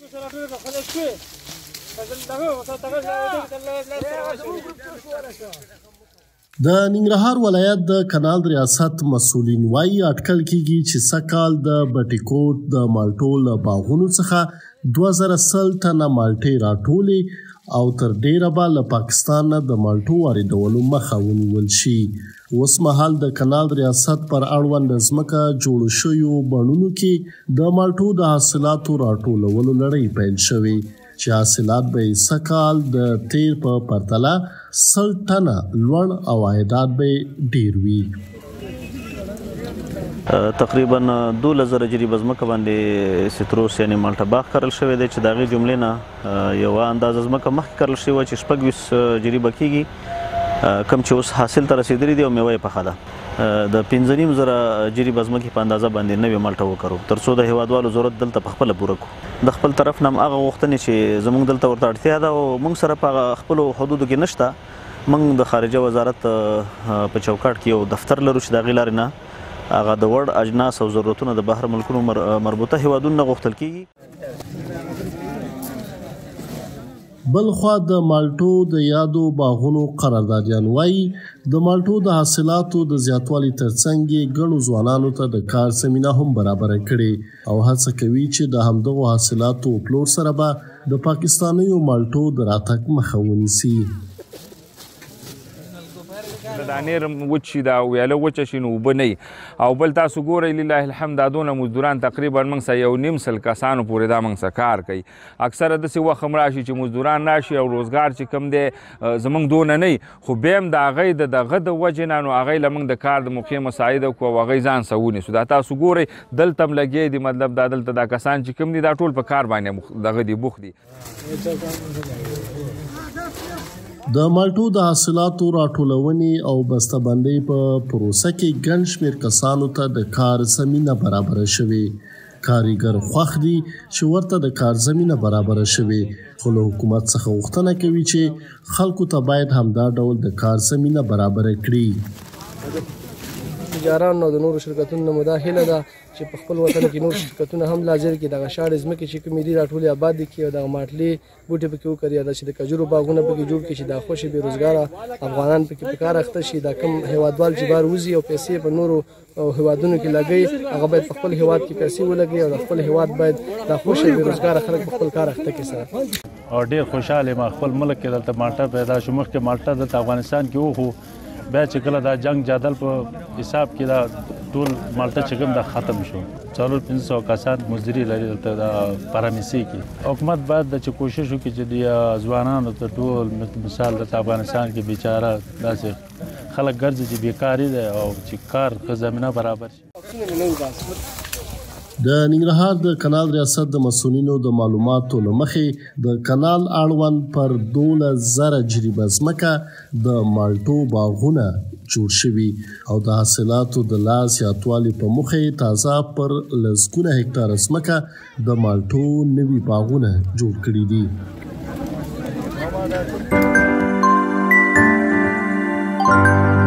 د ننګرهار ولایت د کانال ریاست مسؤلین وايي اټکل کیږي چې سږ د بټي کوټ د مالټو له باغونو څخه 2000 ټنه مالټې راټولې او تر ډیره به له پاکستان نه د مالټو واردولو مخه ونیول شي. اوس مهال د کانال ریاست پر اړوند ځمکه جوړو شویو بڼونو کې د مالټو د حاصلاتو راټولولو لړۍ پیل شوې چې حاصلات به سږ د تیر په پرتله 100 ټنه لوړ او عایدات به ډیر وي. تقریبا 2000 جریبه ځمکه باندې سیتروس یعنی مالټه باغ کرل شوی دی چې د هغې جملې نه یوه اندازه ځمکه مخکې کرل شوې وه چې 26 جریبه کېږي کم چې اوس حاصل ته رسېدلي دي او میوه یې پخه ده. د 15,000 جریبه ځمکې په اندازه باندې نوې مالټه وکرو تر څو د هیوادوالو ضرورت دلته پخپله پوره کړو. د خپل طرف نه هم هغه غوښتنې چې زموږ دلته ورته اړتیا ده او موږ سره په خپلو حدودو کې نشته. موږ د خارجه وزارت په چوکاټ کې یو دفتر لرو چې د هغې لارې نه هغه د وړ اجناس او ضرورتونه د بهر ملکونو مربوطه هیوادونو نه غوښتل کیږي. بلخوا د مالټو د یادو باغونو قراردادیان وايي د مالټو د حاصلاتو د زیاتوالي ترڅنګ یې ګڼو ځوانانو ته د کار زمینه هم برابره کړې او هڅه کوي چې د همدغو حاصلاتو پلور سره به د پاکستانیو مالټو د راتګ مخه ونیسي. د دانې وچ شي دا ویاله وچه شي نو اوبه نه وي او بل تاسو ګورئ لله الحمد دا دونه مزدوران تقریبا موږ سره 1.5 کسانو پورې دا موږ سره کار کوي. اکثره داسې وخت هم راشي چې مزدوران راشي او روزګار چې کوم دی زموږ دونه نه وي خو بیا هم د هغې د دغه د وجې نه نو هغې له موږ د کار د موقع مساعده کړو او هغې ځان سره ونیسو. دا تاسو ګورئ دلته هم لګیا دي مطلب دا دلته دا کسان چې کوم دي دا ټول په کار باندې دغه دي بوخت دي. د مالټو د حاصلاتو راټولونې او بسته‌بندۍ په پروسه کې ګڼ شمېر کسانو ته د کار زمینه برابره شوې. کاریګر خوښ دي چې ورته د کار زمینه برابره شوې خو له حکومت څخه غوښتنه کوي چې خلکو ته باید همدا ډول د کار زمینه برابره کړي. تجارانو او د نورو شرکتونو نه مو دا هیله ده چې په خپل وطن کې نور شرکتونه هم لازم کې دغه شاړې ځمکې چې کومې دي راټولې آباد دي کړي او دغه ماټلې بوټي پکې وکړي یا دا چې د کجورو باغونه پکې جوړ کړي چې دا خوشې بېروزګاره افغانان پکې په کار اخته شي. دا کم هیوادوال چې بهر وځي او پیسې په نورو هیوادونو کې لګوي هغه باید په خپل هیواد کې پیسې ولګوي او د خپل هیواد باید دا خوشې بېروزګاره خلک په خپل کار اخته کړي سره. او ډېر خوشحال یم خپل ملک کې دلته مالټه پیدا شو. مخکې مالټه دلته افغانستان کې وخو بیا چې کله دا جنگ جادل په حساب کې دا ټول مالټه چې کوم دا ختم شو 400-500 کسان مزدوري لري دلته دا پارامسی کې. حکومت باید چې کوشش وکړي چې د ځوانانو ته ټول مثال د افغانستان کې بیچاره داسې خلک ګرځي چې بیکاري دی او چې کار ښه زمینه برابر شي. د ننګرهار د کانال ریاست د مسؤلینو د معلوماتو له مخې د کانال اړوند پر 12,000 جریبه ځمکه د مالټو باغونه جوړ شوي او د حاصلاتو د لا زیاتوالي په موخې تازه پر لسګونه هکتاره ځمکه د مالټو نوي باغونه جوړ کړي دي.